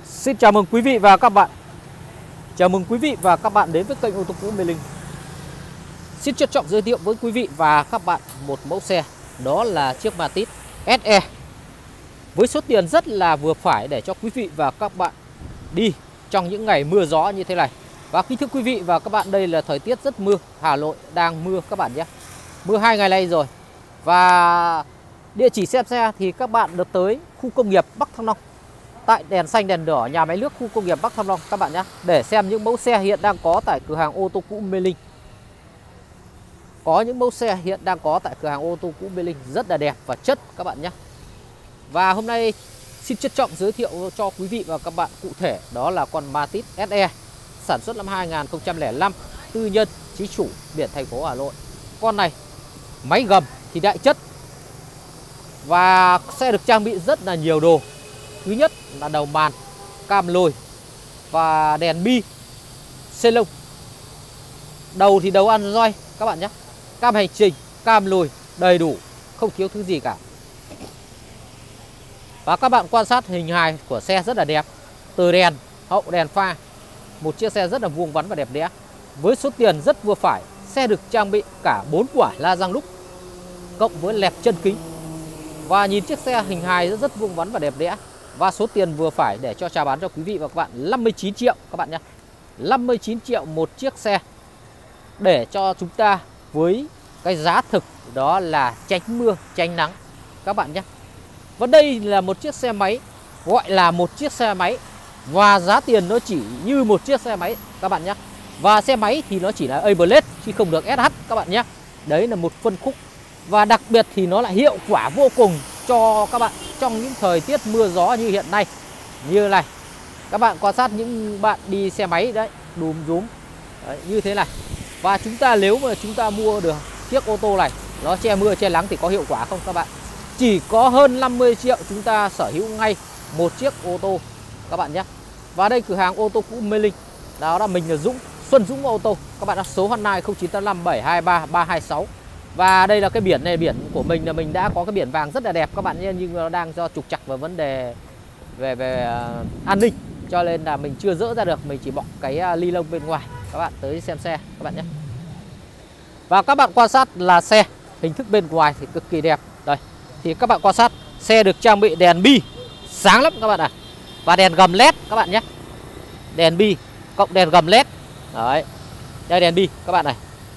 Xin chào mừng quý vị và các bạn. Chào mừng quý vị và các bạn đến với kênh ô tô cũ Mê Linh. Xin trân trọng giới thiệu với quý vị và các bạn một mẫu xe, đó là chiếc Matiz SE. Với số tiền rất là vừa phải để cho quý vị và các bạn đi trong những ngày mưa gió như thế này. Và kính thưa quý vị và các bạn, đây là thời tiết rất mưa, Hà Nội đang mưa các bạn nhé. Mưa 2 ngày nay rồi. Và địa chỉ xem xe thì các bạn được tới khu công nghiệp Bắc Thăng Long, tại đèn xanh đèn đỏ nhà máy nước khu công nghiệp Bắc Thăng Long các bạn nhé, để xem những mẫu xe hiện đang có tại cửa hàng ô tô cũ Mê Linh. Có những mẫu xe hiện đang có tại cửa hàng ô tô cũ Mê Linh rất là đẹp và chất các bạn nhé. Và hôm nay xin trân trọng giới thiệu cho quý vị và các bạn cụ thể, đó là con Matiz SE sản xuất năm 2005, tư nhân, chính chủ, biển thành phố Hà Nội. Con này máy gầm thì đại chất và xe được trang bị rất là nhiều đồ. Thứ nhất là đầu màn, cam lùi và đèn bi, xê lông. Đầu thì đầu ăn roi các bạn nhé. Cam hành trình, cam lùi đầy đủ, không thiếu thứ gì cả. Và các bạn quan sát hình hài của xe rất là đẹp. Từ đèn, hậu đèn pha, một chiếc xe rất là vuông vắn và đẹp đẽ. Với số tiền rất vừa phải, xe được trang bị cả 4 quả la răng đúc cộng với lẹp chân kính. Và nhìn chiếc xe hình hài rất vuông vắn và đẹp đẽ. Và số tiền vừa phải để cho chào bán cho quý vị và các bạn 59 triệu các bạn nhé. 59 triệu một chiếc xe để cho chúng ta với cái giá thực, đó là tránh mưa, tránh nắng các bạn nhé. Và đây là một chiếc xe máy, gọi là một chiếc xe máy, và giá tiền nó chỉ như một chiếc xe máy các bạn nhé. Và xe máy thì nó chỉ là A-Blade chứ không được SH các bạn nhé. Đấy là một phân khúc. Và đặc biệt thì nó lại hiệu quả vô cùng cho các bạn trong những thời tiết mưa gió như hiện nay. Như này, các bạn quan sát những bạn đi xe máy đấy, đùm rúm đấy, như thế này. Và chúng ta nếu mà chúng ta mua được chiếc ô tô này, nó che mưa che nắng thì có hiệu quả không các bạn? Chỉ có hơn 50 triệu chúng ta sở hữu ngay một chiếc ô tô các bạn nhé. Và đây cửa hàng ô tô cũ Mê Linh, đó là mình là Dũng, Xuân Dũng ô tô. Các bạn đã số hotline 0985 723 326. Và đây là cái biển này, biển của mình là mình đã có cái biển vàng rất là đẹp các bạn nhé, nhưng nó đang do trục trặc và vấn đề về an ninh, cho nên là mình chưa dỡ ra được, mình chỉ bọc cái ly lông bên ngoài. Các bạn tới xem xe các bạn nhé. Và các bạn quan sát là xe hình thức bên ngoài thì cực kỳ đẹp. Đây thì các bạn quan sát, xe được trang bị đèn bi sáng lắm các bạn ạ. Và đèn gầm led các bạn nhé. Đèn bi cộng đèn gầm led. Đấy, đây đèn bi các bạn này,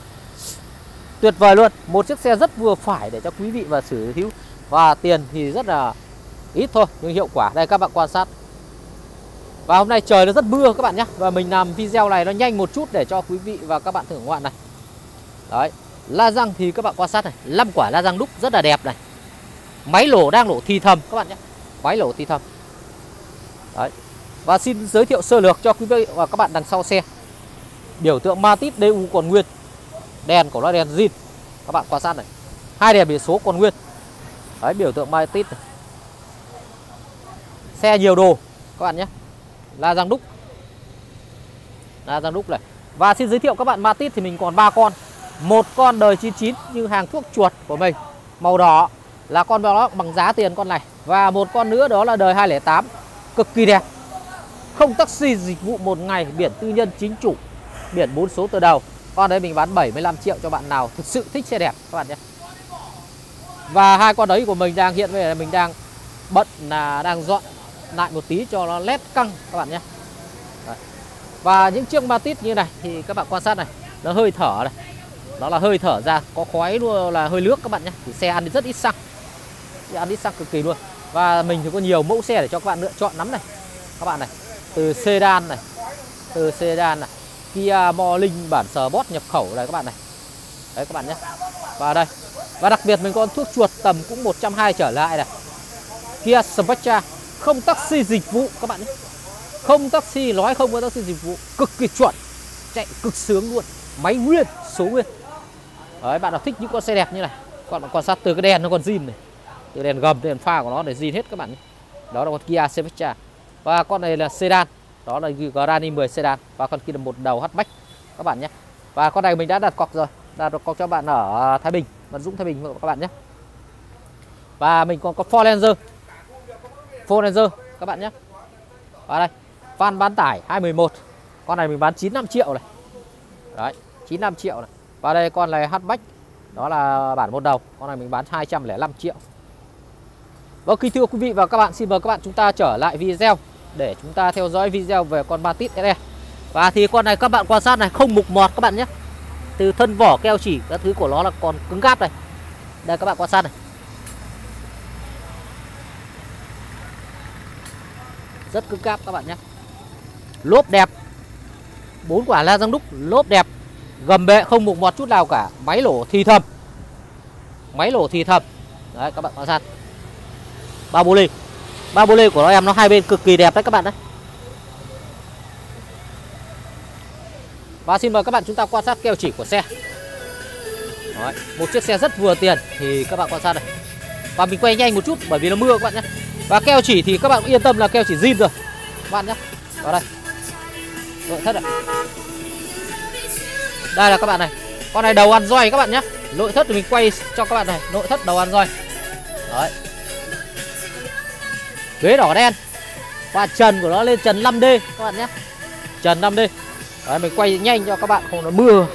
tuyệt vời luôn. Một chiếc xe rất vừa phải để cho quý vị và sở hữu. Và tiền thì rất là ít thôi, nhưng hiệu quả đây các bạn quan sát. Và hôm nay trời nó rất mưa các bạn nhé. Và mình làm video này nó nhanh một chút để cho quý vị và các bạn thưởng ngoạn này. Đấy, la răng thì các bạn quan sát này, 5 quả la răng đúc rất là đẹp này. Máy lổ đang lổ thì thầm các bạn nhé. Máy lổ thì thầm. Đấy. Và xin giới thiệu sơ lược cho quý vị và các bạn đằng sau xe. Biểu tượng Matiz DU còn nguyên. Đèn của nó đèn zin. Các bạn quan sát này, 2 đèn biển số còn nguyên. Đấy, biểu tượng Matiz này. Xe nhiều đồ các bạn nhé. La răng đúc. La răng đúc này. Và xin giới thiệu các bạn Matiz thì mình còn 3 con. Một con đời 99 như hàng thuốc chuột của mình, màu đỏ, là con đó bằng giá tiền con này. Và một con nữa đó là đời 208, cực kỳ đẹp, không taxi dịch vụ một ngày, biển tư nhân chính chủ, biển 4 số từ đầu. Con đấy mình bán 75 triệu cho bạn nào thực sự thích xe đẹp các bạn nhé. Và hai con đấy của mình đang hiện về là mình đang bận là đang dọn lại một tí cho nó led căng các bạn nhé. Đấy. Và những chiếc Matiz như này thì các bạn quan sát này, nó hơi thở này, đó là hơi thở ra, có khói luôn là hơi nước các bạn nhé. Thì xe ăn rất ít xăng, xe ăn ít xăng cực kỳ luôn. Và mình thì có nhiều mẫu xe để cho các bạn lựa chọn lắm này các bạn này. Từ sedan này, từ sedan này, Kia Morning bản Sport nhập khẩu này các bạn này. Đấy các bạn nhé. Và đây, và đặc biệt mình có thuốc chuột tầm cũng 120 trở lại này, Kia Spectra, không taxi dịch vụ các bạn nhé. Không taxi, nói không có taxi dịch vụ, cực kỳ chuẩn, chạy cực sướng luôn. Máy nguyên, số nguyên. Đấy, bạn nào thích những con xe đẹp như này, các bạn quan sát từ cái đèn nó còn zin này, từ đèn gầm, đèn pha của nó để zin hết các bạn nhé. Đó là con Kia Spectra. Và con này là sedan, đó là Granny 10 sedan. Và con kia là một đầu hatchback các bạn nhé. Và con này mình đã đặt cọc rồi, đặt cọc cho bạn ở Thái Bình, Văn Dũng Thái Bình các bạn nhé. Và mình còn có Forlanger các bạn nhé. Và đây, Van bán tải 211. Con này mình bán 95 triệu này. Đấy, 95 triệu này. Và đây con này hatchback, đó là bản một đầu. Con này mình bán 205 triệu. Vâng, kính thưa quý vị và các bạn, xin mời các bạn chúng ta trở lại video để chúng ta theo dõi video về con Matiz SE. Và thì con này các bạn quan sát này, không mục mọt các bạn nhé. Từ thân vỏ, keo chỉ, các thứ của nó là còn cứng cáp này. Đây các bạn quan sát này. Rất cứng cáp các bạn nhé. Lốp đẹp, 4 quả la răng đúc, lốp đẹp, gầm bệ không mục mọt chút nào cả, máy lổ thì thầm. Máy lổ thì thầm. Đấy các bạn quan sát. Ba bô lê của nó em nó hai bên cực kỳ đẹp đấy các bạn đấy. Và xin mời các bạn chúng ta quan sát keo chỉ của xe. Đấy, một chiếc xe rất vừa tiền thì các bạn quan sát này. Và mình quay nhanh một chút bởi vì nó mưa các bạn nhé. Và keo chỉ thì các bạn yên tâm là keo chỉ zin rồi các bạn nhé. Vào đây, nội thất này. Đây là các bạn này. Con này đầu ăn roi các bạn nhé. Nội thất thì mình quay cho các bạn này. Nội thất đầu ăn roi. Đấy, ghế đỏ đen. Và trần của nó lên trần 5D các bạn nhé. Trần 5D. Đấy, mình quay nhanh cho các bạn không nó mưa.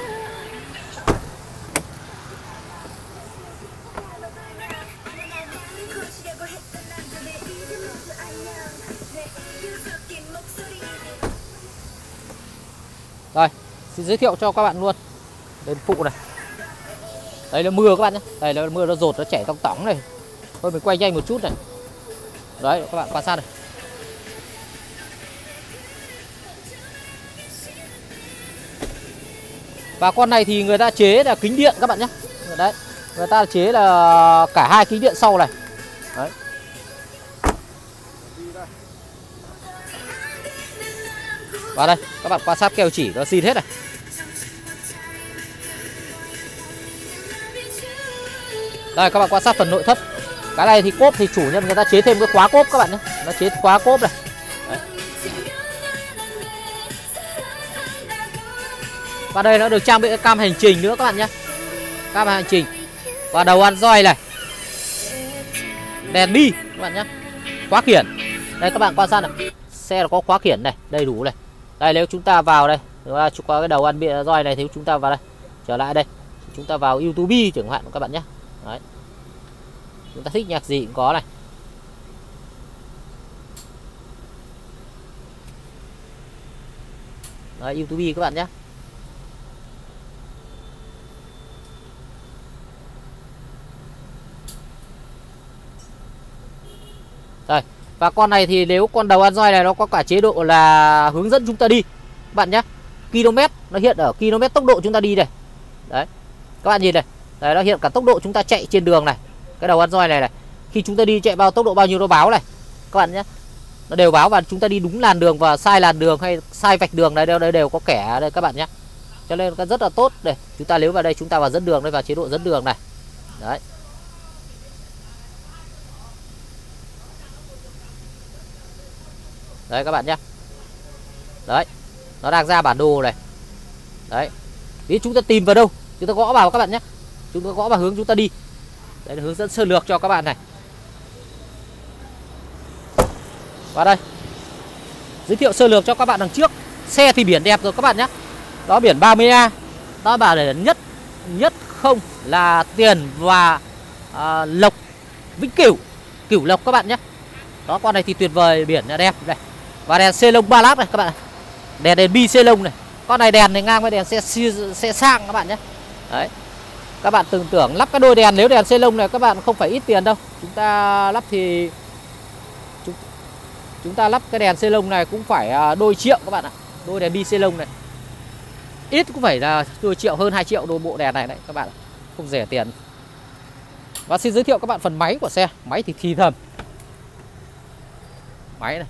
Rồi, xin giới thiệu cho các bạn luôn. Đến phụ này. Đây là mưa các bạn nhé. Đây là mưa nó dột, nó chảy tong tỏng này. Thôi mình quay nhanh một chút này. Đấy, các bạn quan sát này. Và con này thì người ta chế là kính điện các bạn nhé. Đấy, người ta chế là cả hai kính điện sau này. Đấy. Và đây, các bạn quan sát keo chỉ nó zin hết này. Đây các bạn quan sát phần nội thất. Cái này thì cốp thì chủ nhân người ta chế thêm cái khóa cốp các bạn nhé. Nó chế khóa cốp này. Đấy. Và đây nó được trang bị cái cam hành trình nữa các bạn nhé. Cam hành trình. Và đầu ăn roi này. Đèn bi các bạn nhé. Khóa khiển. Đây các bạn quan sát này. Xe nó có khóa khiển này, đầy đủ này. Đây nếu chúng ta vào đây, chúng có cái đầu ăn bị roi này thì chúng ta vào đây. Trở lại đây. Chúng ta vào YouTube chẳng hạn các bạn nhé. Đấy. Chúng ta thích nhạc gì cũng có này. Đấy, YouTube các bạn nhé. Đây. Và con này thì nếu con đầu ăn roi này nó có cả chế độ là hướng dẫn chúng ta đi các bạn nhé. km nó hiện ở km tốc độ chúng ta đi đây. Đấy. Các bạn nhìn này. Đấy, nó hiện cả tốc độ chúng ta chạy trên đường này. Cái đầu ăn roi này này. Khi chúng ta đi chạy bao tốc độ bao nhiêu nó báo này. Các bạn nhé. Nó đều báo và chúng ta đi đúng làn đường và sai làn đường hay sai vạch đường này đều có kẻ đây các bạn nhé. Cho nên nó rất là tốt đây. Chúng ta nếu vào đây chúng ta vào dẫn đường đây, vào chế độ dẫn đường này. Đấy. Đấy các bạn nhé. Đấy. Nó đang ra bản đồ này. Đấy. Ví chúng ta tìm vào đâu, chúng ta gõ vào các bạn nhé. Chúng ta gõ vào hướng chúng ta đi. Đấy là hướng dẫn sơ lược cho các bạn này. Và đây. Giới thiệu sơ lược cho các bạn đằng trước. Xe thì biển đẹp rồi các bạn nhé. Đó biển 30A. Đó bảo để nhất không là tiền và lộc Vĩnh Cửu Lộc các bạn nhé. Đó con này thì tuyệt vời, biển là đẹp này. Và đèn xê lông 3 lát này các bạn. Đèn bi xê lông này. Con này đèn này ngang với đèn xe sang các bạn nhé. Đấy. Các bạn tưởng tượng lắp cái đôi đèn, nếu đèn xê lông này các bạn không phải ít tiền đâu. Chúng ta lắp thì chúng ta lắp cái đèn xê lông này cũng phải đôi triệu các bạn ạ. Đôi đèn bi xê lông này ít cũng phải là đôi triệu, hơn 2 triệu đôi bộ đèn này đấy các bạn. Không rẻ tiền. Và xin giới thiệu các bạn phần máy của xe. Máy thì thầm. Máy này.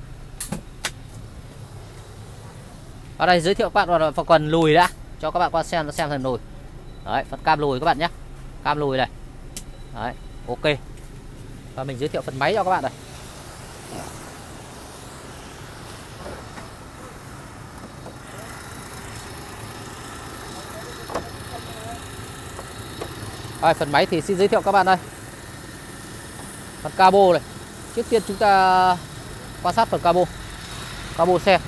Ở đây giới thiệu các bạn vào phần lùi đã, cho các bạn qua xem phần lùi. Đấy, phần cam lùi các bạn nhé. Cam lùi này. Đấy, ok. Và mình giới thiệu phần máy cho các bạn này. Rồi, phần máy thì xin giới thiệu các bạn đây. Phần cabo này. Trước tiên chúng ta quan sát phần cabo. cabo xe.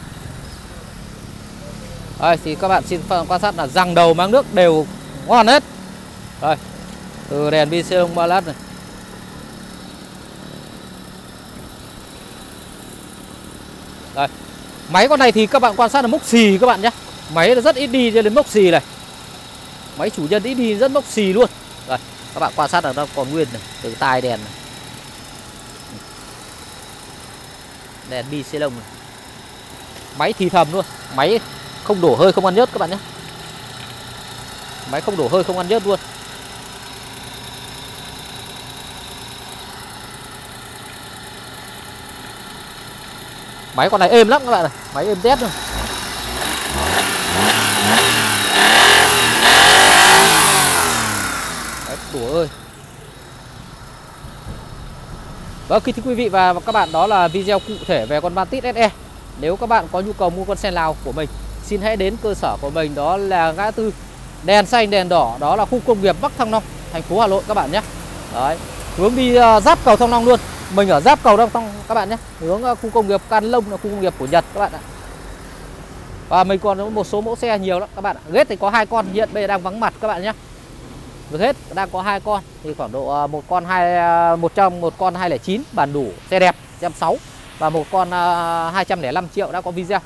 Đây thì các bạn xin quan sát là răng đầu máng nước đều ngon hết. Đây, từ đèn bi xê lông 3 lát này. Đây. Máy con này thì các bạn quan sát là mốc xì các bạn nhé. Máy nó rất ít đi cho đến mốc xì này. Máy chủ nhân ít đi rất mốc xì luôn. Đây, các bạn quan sát là nó còn nguyên này, từ tai đèn này. Đèn bi xê lông này. Máy thì thầm luôn, máy không đổ hơi không ăn nhớt các bạn nhé. Máy không đổ hơi không ăn nhớt luôn. Máy con này êm lắm các bạn này, máy êm tét luôn. Đấy, đổ ơi. Vâng, kính thưa quý vị và các bạn, đó là video cụ thể về con Vantis SE. Nếu các bạn có nhu cầu mua con xe Lào của mình, xin hãy đến cơ sở của mình, đó là ngã tư đèn xanh đèn đỏ, đó là khu công nghiệp Bắc Thăng Long, thành phố Hà Nội các bạn nhé. Đấy, hướng đi giáp cầu Thăng Long luôn. Mình ở giáp cầu Thăng Long các bạn nhé. Hướng khu công nghiệp Can Long là khu công nghiệp của Nhật các bạn ạ. Và mình còn có một số mẫu xe nhiều lắm các bạn ạ. Ghét thì có 2 con, hiện bây giờ đang vắng mặt các bạn nhé. Được hết, đang có 2 con thì khoảng độ một con 209 bản đủ, xe đẹp 160 và một con 205 triệu đã có video.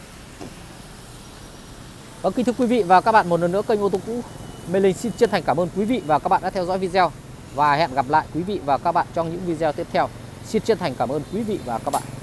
Vâng, kính thưa quý vị và các bạn, một lần nữa kênh ô tô cũ Mê Linh xin chân thành cảm ơn quý vị và các bạn đã theo dõi video và hẹn gặp lại quý vị và các bạn trong những video tiếp theo. Xin chân thành cảm ơn quý vị và các bạn.